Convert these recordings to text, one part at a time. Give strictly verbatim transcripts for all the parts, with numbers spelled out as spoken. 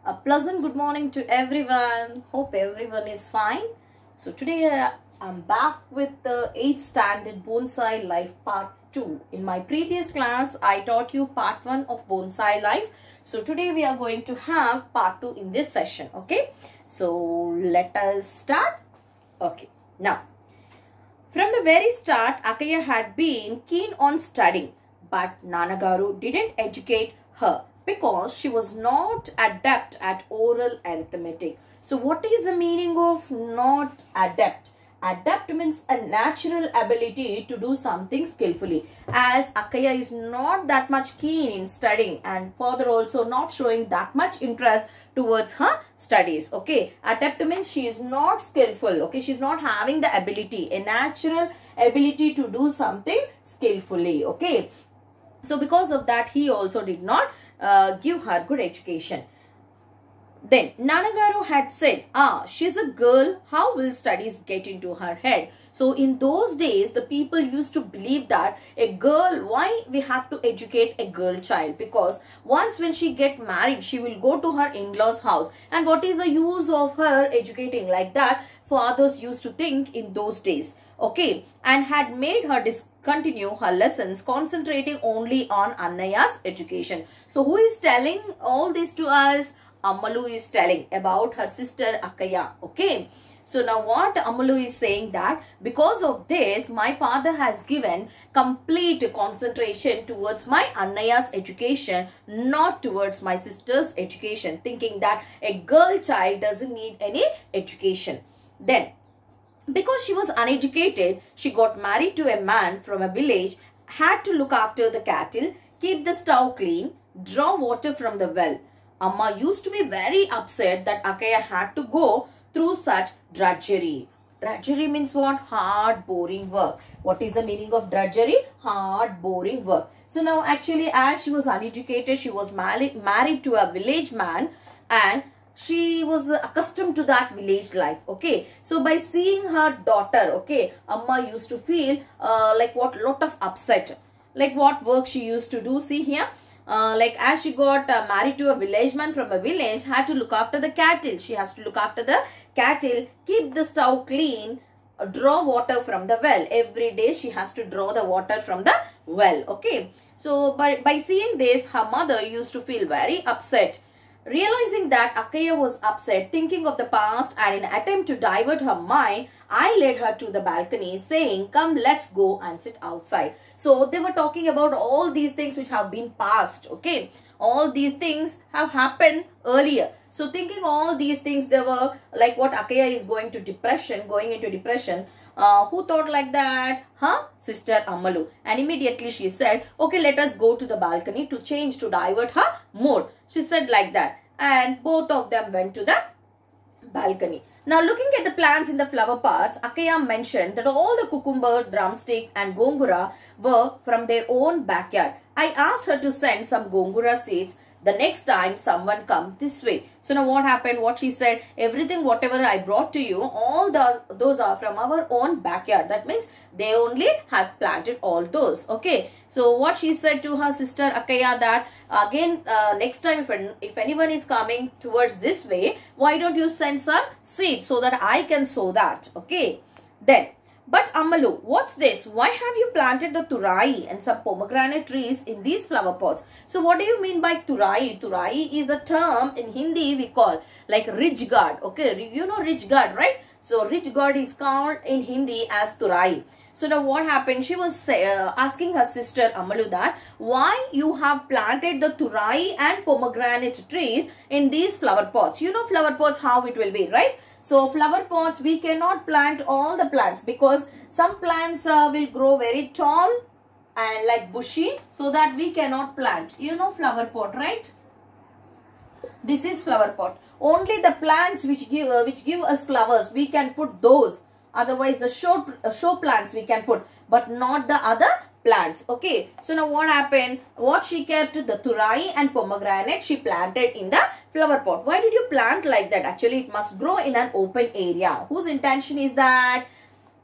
A pleasant good morning to everyone. Hope everyone is fine. So today uh, I'm back with the eighth standard bonsai life part two. In my previous class I taught you part one of bonsai life. So today we are going to have part two in this session. Okay. So let us start. Okay. Now, from the very start, Akaya had been keen on studying, but Nanagaru didn't educate her because she was not adept at oral arithmetic. So what is the meaning of not adept? Adept means a natural ability to do something skillfully. As Akaya is not that much keen in studying and further also not showing that much interest towards her studies. Okay, adept means she is not skillful. Okay, she is not having the ability, a natural ability to do something skillfully. Okay, so because of that he also did not uh, give her good education. Then Nanagaru had said, ah, she's a girl, how will studies get into her head? So in those days, the people used to believe that a girl, why we have to educate a girl child? Because once when she get married, she will go to her in-laws house. And what is the use of her educating like that? Fathers used to think in those days. Okay, and had made her discontinue her lessons, concentrating only on Annaya's education. So who is telling all this to us? Ammalu is telling about her sister Akaya. Okay. So now what Ammalu is saying that because of this, my father has given complete concentration towards my Annaya's education, not towards my sister's education, thinking that a girl child doesn't need any education. Then, because she was uneducated, she got married to a man from a village, had to look after the cattle, keep the stove clean, draw water from the well. Amma used to be very upset that Akaya had to go through such drudgery. Drudgery means what? Hard, boring work. What is the meaning of drudgery? Hard, boring work. So now actually as she was uneducated, she was married, married to a village man and she was accustomed to that village life. Okay. So by seeing her daughter, okay, Amma used to feel uh, like what lot of upset. Like what work she used to do. See here. Uh, like as she got uh, married to a village man from a village, had to look after the cattle. She has to look after the cattle, keep the stove clean, uh, draw water from the well. Every day she has to draw the water from the well. Okay. So by, by seeing this, her mother used to feel very upset. Realizing that Akaya was upset, thinking of the past and in an attempt to divert her mind, I led her to the balcony saying, come, let's go and sit outside. So they were talking about all these things which have been past. Okay. All these things have happened earlier. So thinking all these things, they were like what Akaya is going to depression, going into depression. Uh, who thought like that? Huh? Sister Ammalu. And immediately she said, okay, let us go to the balcony to change, to divert her mood. She said like that. And both of them went to the balcony. Now looking at the plants in the flower pots, Akaya mentioned that all the cucumber, drumstick and gongura were from their own backyard. I asked her to send some gongura seeds the next time someone come this way. So now what happened? What she said, everything whatever I brought to you, all those, those are from our own backyard. That means they only have planted all those. Okay. So what she said to her sister Akaya that again uh, next time if, if anyone is coming towards this way, why don't you send some seeds so that I can sow that. Okay. Then, but Ammalu, what's this? Why have you planted the turai and some pomegranate trees in these flower pots? So what do you mean by turai? Turai is a term in Hindi we call like ridge guard. Okay, you know ridge guard, right? So ridge guard is called in Hindi as turai. So now what happened? She was uh, asking her sister Ammalu that why you have planted the turai and pomegranate trees in these flower pots. You know flower pots how it will be, right? So flower pots, we cannot plant all the plants because some plants uh, will grow very tall and like bushy, so that we cannot plant. You know flower pot, right? This is flower pot. Only the plants which give uh, which give us flowers, we can put those. Otherwise the show, uh, show plants we can put, but not the other plants. Okay. So now what happened? What she kept, the turai and pomegranate she planted in the flower pot. Why did you plant like that? Actually it must grow in an open area. Whose intention is that?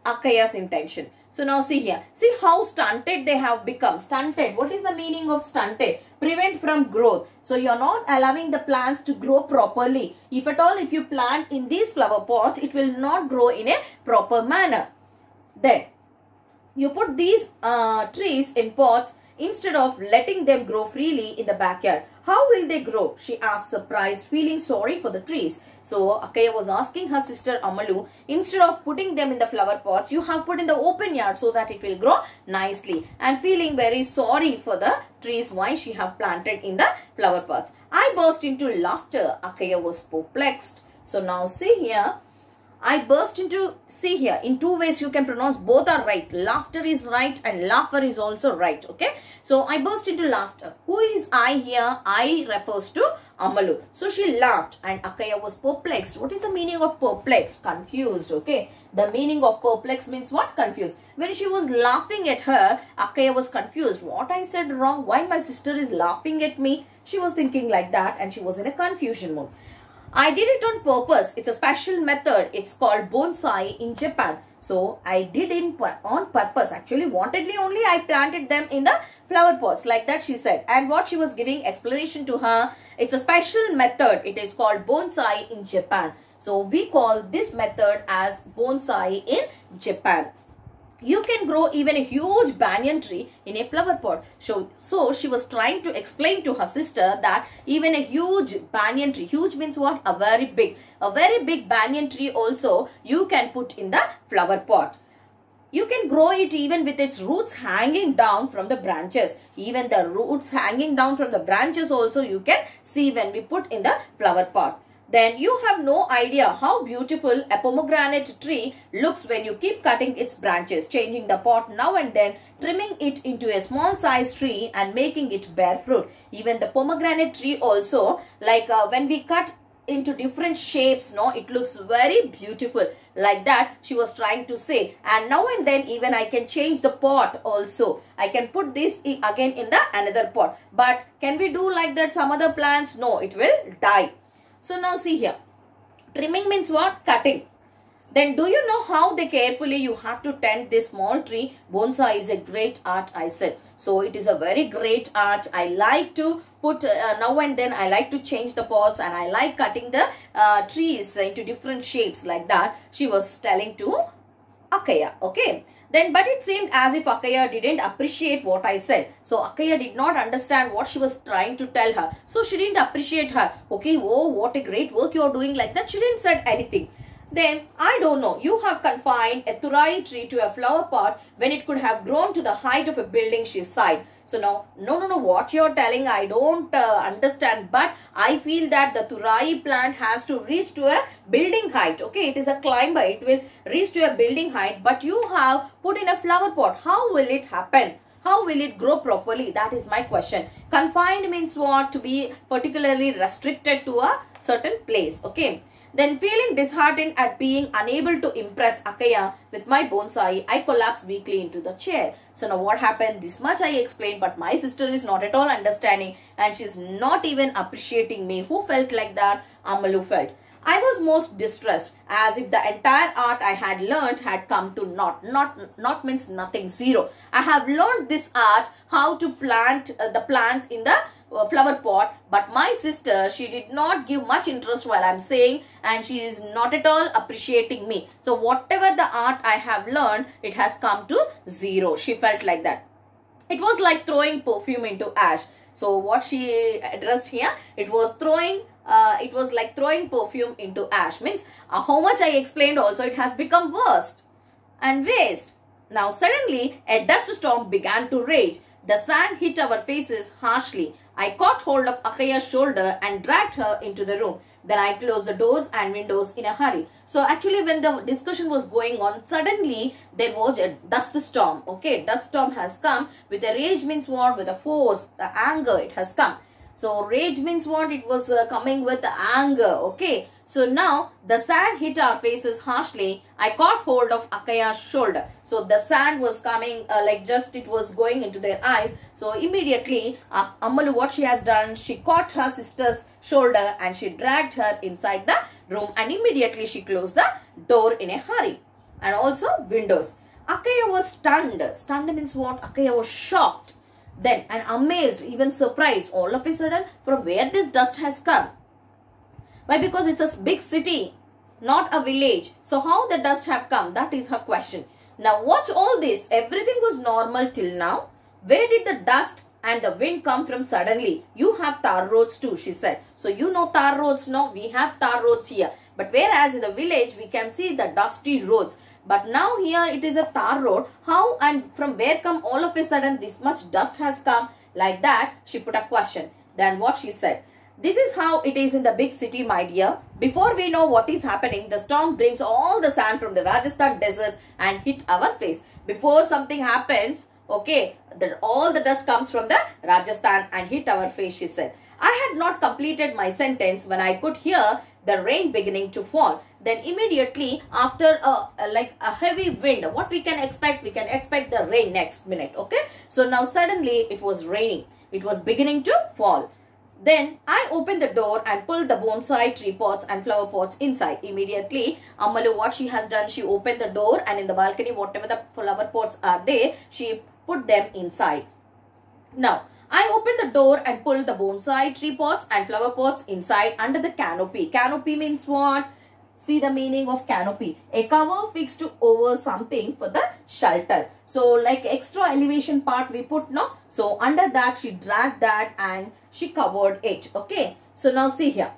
Akaya's intention. So now see here. See how stunted they have become. Stunted. What is the meaning of stunted? Prevent from growth. So you're not allowing the plants to grow properly. If at all, if you plant in these flower pots, it will not grow in a proper manner. Then you put these uh, trees in pots instead of letting them grow freely in the backyard. How will they grow? She asked, surprised, feeling sorry for the trees. So Akaya was asking her sister Amalu, instead of putting them in the flower pots, you have put in the open yard so that it will grow nicely, and feeling very sorry for the trees why she have planted in the flower pots. I burst into laughter. Akaya was perplexed. So now see here. I burst into, see here, in two ways you can pronounce, both are right. Laughter is right and laugher is also right. Okay. So I burst into laughter. Who is I here? I refers to Amalu. So she laughed and Akaya was perplexed. What is the meaning of perplexed? Confused. Okay. The meaning of perplexed means what? Confused. When she was laughing at her, Akaya was confused. What I said wrong? Why my sister is laughing at me? She was thinking like that and she was in a confusion mode. I did it on purpose. It's a special method. It's called bonsai in Japan. So I did it on purpose. Actually, wantedly only I planted them in the flower pots. Like that she said. And what she was giving explanation to her, it's a special method. It is called bonsai in Japan. So we call this method as bonsai in Japan. You can grow even a huge banyan tree in a flower pot. So, so she was trying to explain to her sister that even a huge banyan tree, huge means what? A very big. A very big banyan tree also you can put in the flower pot. You can grow it even with its roots hanging down from the branches. Even the roots hanging down from the branches also you can see when we put in the flower pot. Then you have no idea how beautiful a pomegranate tree looks when you keep cutting its branches, changing the pot now and then, trimming it into a small size tree and making it bear fruit. Even the pomegranate tree also, like uh, when we cut into different shapes, no, it looks very beautiful. Like that she was trying to say. And now and then even I can change the pot also. I can put this again in the another pot. But can we do like that some other plants? No, it will die. So now see here, trimming means what? Cutting. Then do you know how they carefully you have to tend this small tree? Bonsai is a great art, I said. So it is a very great art. I like to put uh, now and then I like to change the pots and I like cutting the uh, trees into different shapes like that. She was telling to Akaya. Okay. Then, but it seemed as if Akaya didn't appreciate what I said. So, Akaya did not understand what she was trying to tell her. So, she didn't appreciate her. Okay, oh, what a great work you are doing like that. She didn't say anything. Then, I don't know, you have confined a turai tree to a flower pot when it could have grown to the height of a building, she sighed. So now, no, no, no, what you're telling, I don't uh, understand. But I feel that the turai plant has to reach to a building height. Okay, it is a climber. It will reach to a building height. But you have put in a flower pot. How will it happen? How will it grow properly? That is my question. Confined means what? To be particularly restricted to a certain place. Okay. Then feeling disheartened at being unable to impress Akaya with my bonsai, I collapsed weakly into the chair. So now what happened? This much I explained, but my sister is not at all understanding and she's not even appreciating me. Who felt like that? Amalu felt. I was most distressed, as if the entire art I had learned had come to naught. Not, not means nothing, zero. I have learned this art, how to plant uh, the plants in the uh, flower pot, but my sister, she did not give much interest while I'm saying, and she is not at all appreciating me. So whatever the art I have learned, it has come to zero. She felt like that. It was like throwing perfume into ash. So what she addressed here, it was throwing Uh, it was like throwing perfume into ash. Means uh, how much I explained also, it has become worst and waste. Now suddenly a dust storm began to rage. The sand hit our faces harshly. I caught hold of Akaya's shoulder and dragged her into the room. Then I closed the doors and windows in a hurry. So actually when the discussion was going on, suddenly there was a dust storm. Okay, dust storm has come with a rage means what? With a force, the anger, it has come. So rage means what? It was uh, coming with anger. Okay. So now the sand hit our faces harshly. I caught hold of Akaya's shoulder. So the sand was coming uh, like just it was going into their eyes. So immediately uh, Amalu, what she has done, she caught her sister's shoulder and she dragged her inside the room and immediately she closed the door in a hurry. and also windows. Akaya was stunned. Stunned means what? Akaya was shocked. Then and amazed, even surprised, all of a sudden, from where this dust has come. Why? Because it's a big city, not a village. So how the dust have come? That is her question. Now what's all this? Everything was normal till now. Where did the dust and the wind come from suddenly? You have tar roads too, she said. So you know tar roads, no? We have tar roads here. But whereas in the village, we can see the dusty roads. But now here it is a tar road. How and from where come all of a sudden this much dust has come? Like that, she put a question. Then what she said? This is how it is in the big city, my dear. Before we know what is happening, the storm brings all the sand from the Rajasthan deserts and hit our face. Before something happens, okay, the, all the dust comes from the Rajasthan and hit our face, she said. I had not completed my sentence when I could hear the rain beginning to fall. Then immediately after a, a like a heavy wind, what we can expect? We can expect the rain next minute, okay? So now suddenly it was raining. It was beginning to fall. Then I opened the door and pulled the bonsai tree pots and flower pots inside. Immediately, Ammalu, what she has done, she opened the door and in the balcony, whatever the flower pots are there, she put them inside. Now, I opened the door and pulled the bonsai tree pots and flower pots inside under the canopy. Canopy means what? See the meaning of canopy. A cover fixed to over something for the shelter. So like extra elevation part we put, no? So under that she dragged that and she covered it. Okay. So now see here.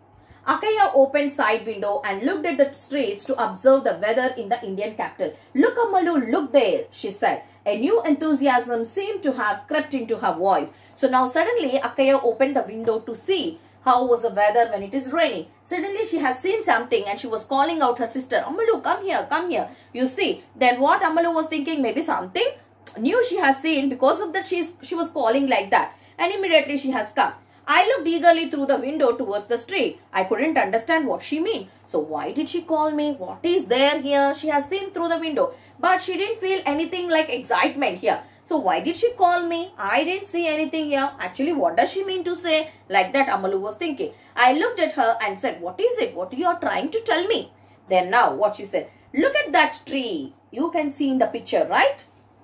Akaya opened side window and looked at the streets to observe the weather in the Indian capital. Look, Ammalu, look there, she said. A new enthusiasm seemed to have crept into her voice. So now suddenly Akaya opened the window to see how was the weather when it is raining. Suddenly she has seen something and she was calling out her sister, Ammalu, come here, come here. You see, then what Ammalu was thinking, maybe something new she has seen, because of that she's, she was calling like that. And immediately she has come. I looked eagerly through the window towards the street. I couldn't understand what she meant. So why did she call me? What is there here? She has seen through the window. But she didn't feel anything like excitement here. So why did she call me? I didn't see anything here. Actually, what does she mean to say? Like that Ammalu was thinking. I looked at her and said, what is it? What you are trying to tell me? Then now what she said, look at that tree. You can see in the picture, right?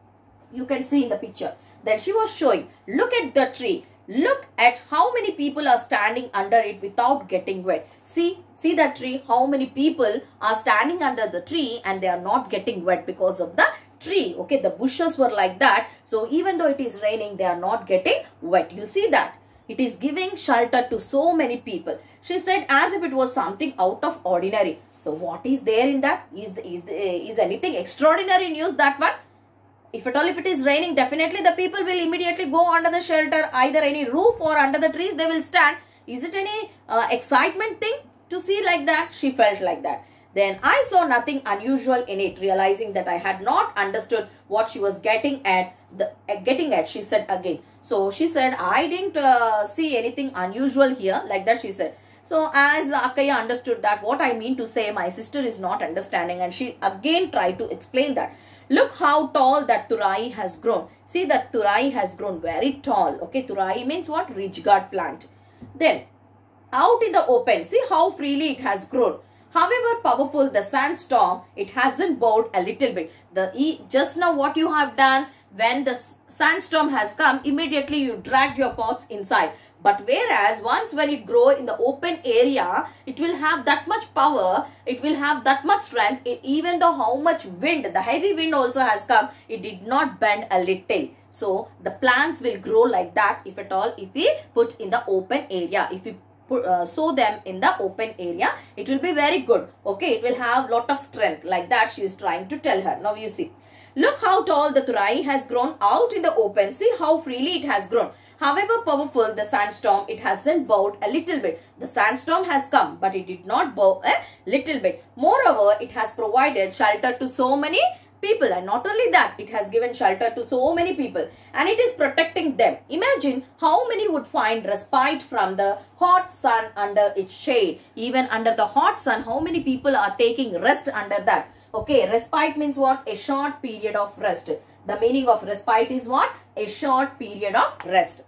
You can see in the picture. Then she was showing, look at the tree. Look at how many people are standing under it without getting wet. See, see that tree, how many people are standing under the tree and they are not getting wet because of the tree. Okay, the bushes were like that. So even though it is raining, they are not getting wet. You see that? It is giving shelter to so many people. She said as if it was something out of ordinary. So what is there in that? Is, the, is, the, is anything extraordinary news, that one? If at all if it is raining, definitely the people will immediately go under the shelter, either any roof or under the trees they will stand. Is it any uh, excitement thing to see like that? She felt like that. Then I saw nothing unusual in it, realizing that I had not understood what she was getting at. The uh, getting at, she said again. So she said, I didn't uh, see anything unusual here, like that she said. So as Akaya understood that what I mean to say, my sister is not understanding, and she again tried to explain that. Look how tall that turai has grown. See, that turai has grown very tall. Okay, turai means what? Ridge-guard plant. Then out in the open, see how freely it has grown. However powerful the sandstorm, it hasn't bowed a little bit. The just now what you have done, when the sandstorm has come, immediately you dragged your pots inside. But whereas once when it grow in the open area, it will have that much power, it will have that much strength. It, even though how much wind, the heavy wind also has come, it did not bend a little. So the plants will grow like that, if at all, if we put in the open area. If we put, uh, sow them in the open area, it will be very good. Okay, it will have lot of strength. Like that she is trying to tell her. Now you see. Look how tall the turai has grown out in the open. See how freely it has grown. However powerful the sandstorm, it hasn't bowed a little bit. The sandstorm has come, but it did not bow a little bit. Moreover, it has provided shelter to so many people. And not only that, it has given shelter to so many people. And it is protecting them. Imagine how many would find respite from the hot sun under its shade. Even under the hot sun, how many people are taking rest under that? Okay, respite means what? A short period of rest. The meaning of respite is what? A short period of rest.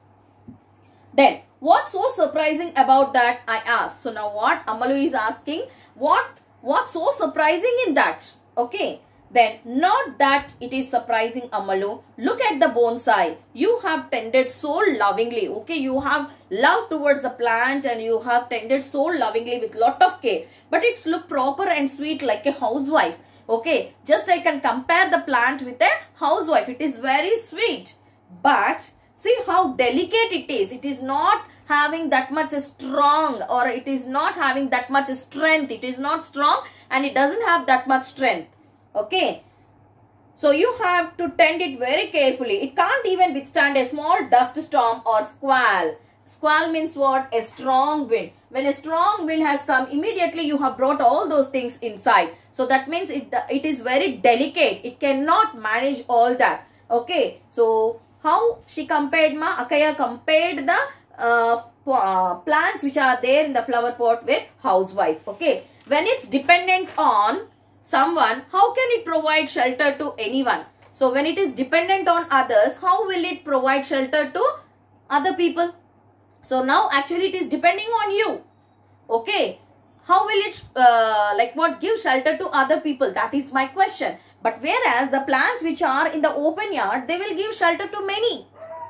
Then, what's so surprising about that? I asked. So now what? Ammalu is asking, what, what's so surprising in that? Okay. Then, not that it is surprising, Amalu. Look at the bonsai. You have tended so lovingly. Okay, you have love towards the plant and you have tended so lovingly with lot of care. But it's look proper and sweet like a housewife. Okay, just I can compare the plant with a housewife. It is very sweet. But see how delicate it is. It is not having that much strong, or it is not having that much strength. It is not strong and it doesn't have that much strength. Okay, so you have to tend it very carefully. It can't even withstand a small dust storm or squall. Squall means what? A strong wind. When a strong wind has come, immediately you have brought all those things inside. So that means it, it is very delicate. It cannot manage all that. Okay, so how she compared, ma? Akaya compared the uh, uh, plants which are there in the flower pot with housewife. Okay, when it's dependent on someone, how can it provide shelter to anyone? So when it is dependent on others, how will it provide shelter to other people? So now actually it is depending on you. Okay, how will it uh, like what give shelter to other people? That is my question. But whereas the plants which are in the open yard, they will give shelter to many.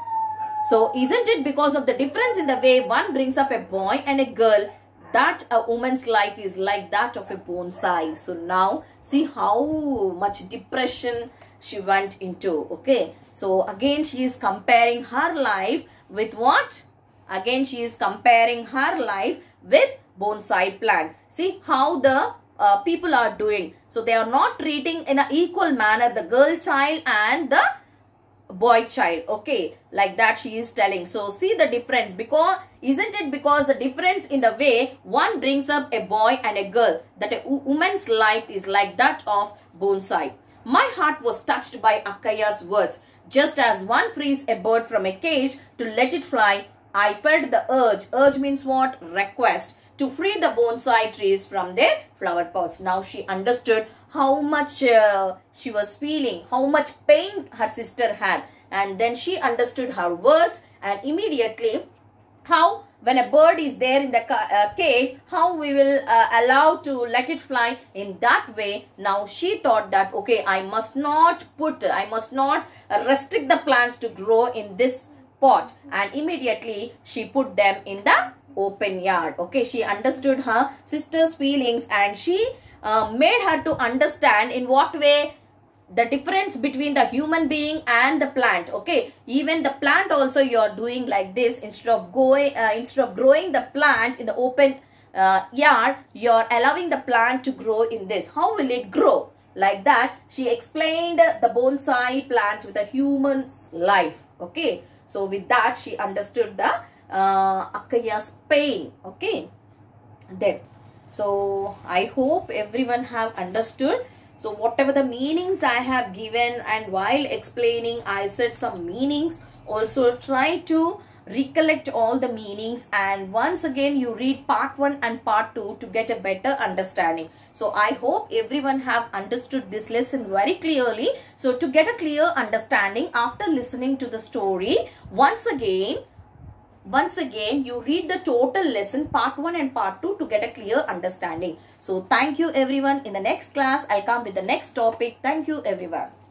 So isn't it because of the difference in the way one brings up a boy and a girl, that a woman's life is like that of a bonsai? So now see how much depression she went into. Okay, so again she is comparing her life with what? Again she is comparing her life with bonsai plant. See how the uh, people are doing. So they are not treating in an equal manner the girl child and the boy child. Okay, like that she is telling. So see the difference, because isn't it because the difference in the way one brings up a boy and a girl, that a woman's life is like that of bonsai. My heart was touched by Akaya's words. Just as one frees a bird from a cage to let it fly, I felt the urge. Urge means what? Request. To free the bonsai trees from their flower pots. Now she understood how much uh, she was feeling, how much pain her sister had. And then she understood her words, and immediately how when a bird is there in the uh, cage, how we will uh, allow to let it fly in that way. Now she thought that, okay, I must not put, I must not uh, restrict the plants to grow in this pot. And immediately she put them in the open yard. Okay, she understood her sister's feelings, and she uh, made her to understand in what way the difference between the human being and the plant. Okay, even the plant also you are doing like this. Instead of going uh, instead of growing the plant in the open uh, yard, you are allowing the plant to grow in this. How will it grow? Like that she explained the bonsai plant with a human's life. Okay, so with that she understood the uh, Akaya's pain. Okay, then so I hope everyone have understood. So whatever the meanings I have given, and while explaining I said some meanings, also try to recollect all the meanings, and once again you read part one and part two to get a better understanding. So I hope everyone have understood this lesson very clearly. So to get a clear understanding after listening to the story, once again Once again, you read the total lesson part one and part two to get a clear understanding. So thank you everyone. In the next class, I'll come with the next topic. Thank you everyone.